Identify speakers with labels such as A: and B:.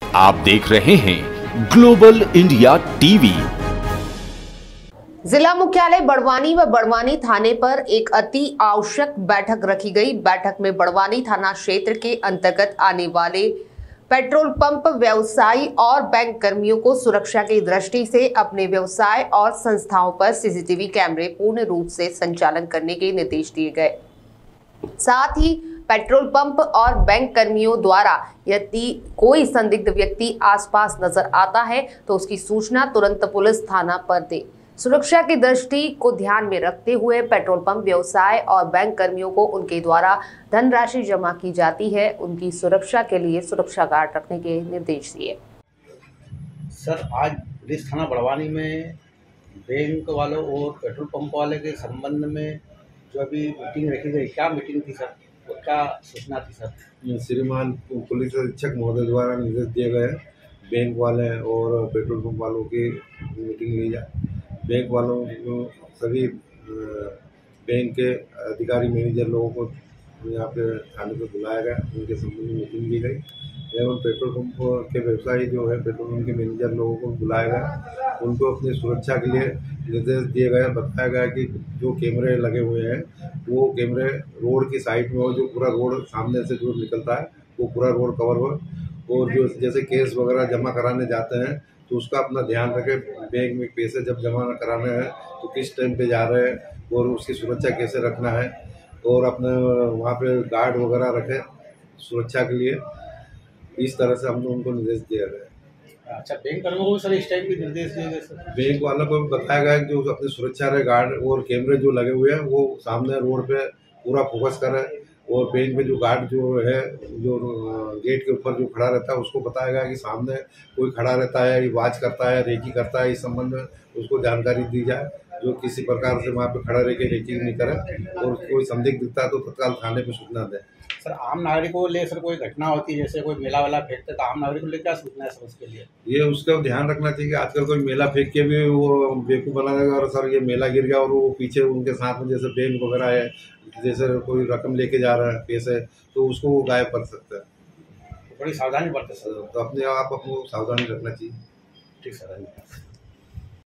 A: आप देख रहे हैं ग्लोबल इंडिया टीवी।
B: जिला मुख्यालय बड़वानी व बड़वानी थाने पर एक अति आवश्यक बैठक रखी गई। बैठक में बड़वानी थाना क्षेत्र के अंतर्गत आने वाले पेट्रोल पंप व्यवसायी और बैंक कर्मियों को सुरक्षा की दृष्टि से अपने व्यवसाय और संस्थाओं पर सीसीटीवी कैमरे पूर्ण रूप से संचालन करने के निर्देश दिए गए। साथ ही पेट्रोल पंप और बैंक कर्मियों द्वारा यदि कोई संदिग्ध व्यक्ति आसपास नजर आता है तो उसकी सूचना तुरंत पुलिस थाना पर दे। सुरक्षा की दृष्टि को ध्यान में रखते हुए पेट्रोल पंप व्यवसाय और बैंक कर्मियों को उनके द्वारा धनराशि जमा की जाती है, उनकी सुरक्षा के लिए सुरक्षा गार्ड रखने के निर्देश दिए।
C: सर, आज पुलिस थाना बड़वानी में बैंक वालों और पेट्रोल पंप वाले के संबंध में जो अभी मीटिंग रखी गई, क्या मीटिंग थी सर और क्या सूचना थी सर?
D: श्रीमान पुलिस अधीक्षक महोदय द्वारा निर्देश दिए गए बैंक वाले और पेट्रोल पंप वालों की मीटिंग ली जाए। बैंक वालों को सभी बैंक के अधिकारी मैनेजर लोगों को यहाँ पे थाने पे बुलाया गया, उनके संबंध में मीटिंग ली गई एवं पेट्रोल पंप के व्यवसायी जो है पेट्रोल पंप के मैनेजर लोगों को बुलाया गया, उनको अपनी सुरक्षा के लिए निर्देश दिए गए। बताया गया कि जो कैमरे लगे हुए हैं वो कैमरे रोड की साइड में हो, जो पूरा रोड सामने से जो निकलता है वो पूरा रोड कवर हो, और जो जैसे केस वगैरह जमा कराने जाते हैं तो उसका अपना ध्यान रखें। बैंक में पैसे जब जमा कराने हैं तो किस टाइम पे जा रहे हैं और उसकी सुरक्षा कैसे रखना है, और अपने वहाँ पे गार्ड वगैरह रखें सुरक्षा के लिए। इस तरह से हमने उनको निर्देश दिया गया।
C: अच्छा, बैंक कर्मियों को सर इस टाइप के निर्देश दिए गए सर?
D: बैंक वालों को बताया गया कि जो अपनी सुरक्षा रहे, गार्ड और कैमरे जो लगे हुए हैं वो सामने रोड पे पूरा फोकस करें, और बैंक में जो गार्ड जो है जो गेट के ऊपर जो खड़ा रहता है उसको बताया गया कि सामने कोई खड़ा रहता है, ये वॉच करता है, रेकी करता है, इस संबंध में उसको जानकारी दी जाए, जो किसी प्रकार से वहाँ पे खड़ा रह के रेकी नहीं करे, और कोई संदिग्ध दिखता है तो तत्काल थाने पे सूचना दें।
C: सर, आम नागरिकों को ले सर कोई घटना होती है, जैसे कोई मेला वाला फेंकते तो आम नागरिकों को ले क्या सूचना है सर उसके लिए?
D: ये उसका ध्यान रखना चाहिए कि आजकल कोई मेला फेंक के भी वो बेवकूफ़ बना देगा और सर ये मेला गिर गया और वो पीछे उनके साथ में जैसे बैंक वगैरह है, जैसे कोई रकम लेके जा रहा है पैसे, तो उसको वो गायब कर सकता है।
C: तो बड़ी सावधानी बरते सर,
D: तो अपने आप अपने सावधानी रखना चाहिए।
C: ठीक सर।